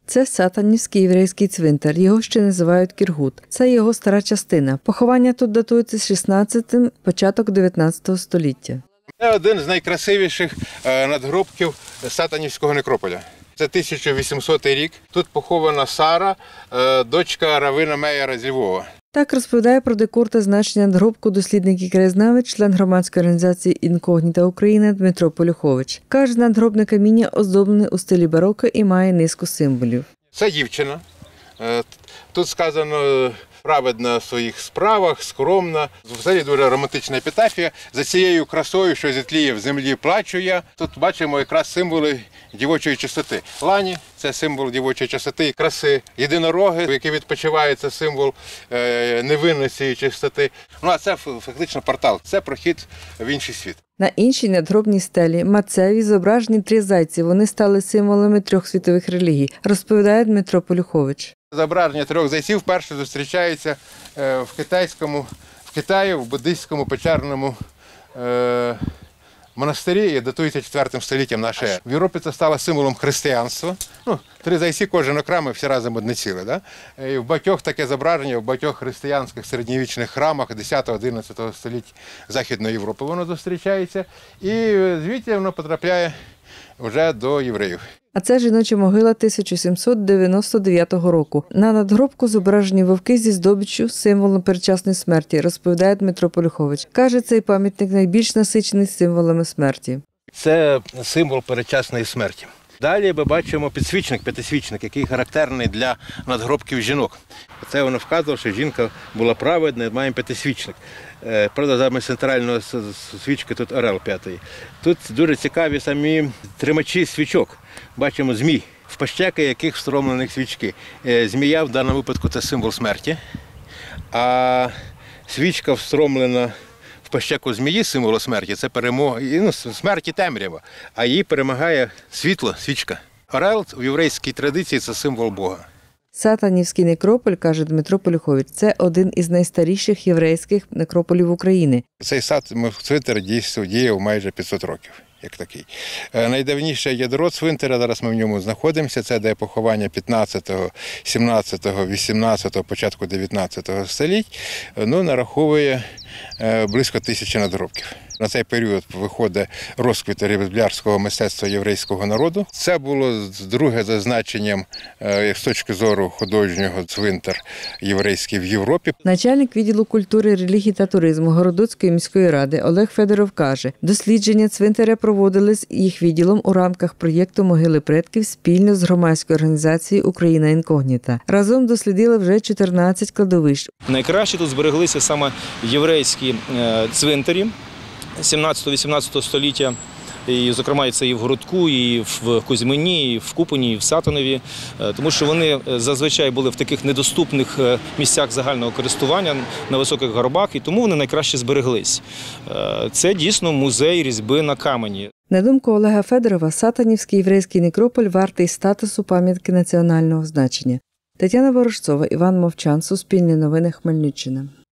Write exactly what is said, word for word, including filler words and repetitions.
Це Сатанівський єврейський цвинтар, його ще називають Кіргут. Це його стара частина. Поховання тут датується з шістнадцятого, початок дев'ятнадцятого століття. Це один з найкрасивіших надгробків Сатанівського некрополя. Це тисяча вісімсотий рік. Тут похована Сара, дочка равина Меєра з Львова. Так розповідає про декор та значення надгробку дослідник і краєзнавець, член громадської організації «Інкогніта Україна» Дмитро Полюхович. Каже, надгробне каміння оздоблене у стилі бароко і має низку символів. Це дівчина. Тут сказано праведна в своїх справах, скромна. Взагалі дуже романтична епітафія. За цією красою, що зітліє в землі, плачу я. Тут бачимо якраз символи дівочої чистоти. Лані – це символ дівочої чистоти і краси. Єдинороги, які відпочивають, це символ невинності і чистоти. Ну а це фактично портал, це прохід в інший світ. На іншій надгробній стелі Мацеві зображені три зайці. Вони стали символами трьох світових релігій, розповідає Дмитро Полюхович. Зображення трьох зайців вперше зустрічається в китайському, в Китаї, в буддистському печерному е, монастирі і датується четвертим століттям нашої ери. В Європі це стало символом християнства. Ну, три зайці, кожен окремо, всі разом одне ціле. Да? І в багатьох таке зображення, в багатьох християнських середньовічних храмах десятого-одинадцятого століття Західної Європи воно зустрічається. І звідти воно потрапляє вже до євреїв. А це жіноча могила тисяча сімсот дев'яносто дев'ятого року. На надгробку зображені вовки зі здобиччю, символом передчасної смерті, розповідає Дмитро Полюхович. Каже, цей пам'ятник найбільш насичений символами смерті. Це символ передчасної смерті. Далі ми бачимо підсвічник, п'ятисвічник, який характерний для надгробків жінок. Це воно вказувало, що жінка була праведна, маємо п'ятисвічник. Правда, замість центральної свічки тут орел п'ятий. Тут дуже цікаві самі тримачі свічок. Бачимо змій, в пащеки яких встромлені свічки. Змія в даному випадку це символ смерті, а свічка встромлена в пащеку змії, символу смерті, це перемога, ну, смерті темрява, а її перемагає світло, свічка. Орел в єврейській традиції – це символ Бога. Сатанівський некрополь, каже Дмитро Полюхович, це один із найстаріших єврейських некрополів України. Цей цвинтар діяв майже п'ятсот років. Як такий. Найдавніше ядро цвинтаря, зараз ми в ньому знаходимося, це де поховання п'ятнадцятого, сімнадцятого, вісімнадцятого, початку дев'ятнадцятого століть, ну, нараховує близько тисячі надгробків. На цей період виходить розквіт різблярського мистецтва єврейського народу. Це було друге за значенням з точки зору художнього цвинтар єврейський в Європі. Начальник відділу культури, релігії та туризму Городоцької міської ради Олег Федоров каже, дослідження цвинтаря проводили їх відділом у рамках проєкту «Могили предків» спільно з громадською організацією «Україна Інкогніта». Разом дослідили вже чотирнадцять кладовищ. Найкраще тут збереглися саме єврейські цвинтарі сімнадцятого-вісімнадцятого століття, і, зокрема, це і в Городку, і в Кузьмині, і в Купані, і в Сатанові, тому що вони зазвичай були в таких недоступних місцях загального користування на високих горбах, і тому вони найкраще збереглись. Це дійсно музей різьби на камені. На думку Олега Федорова, Сатанівський єврейський некрополь вартий статусу пам'ятки національного значення. Тетяна Ворожцова, Іван Мовчан, Суспільне новини, Хмельниччина.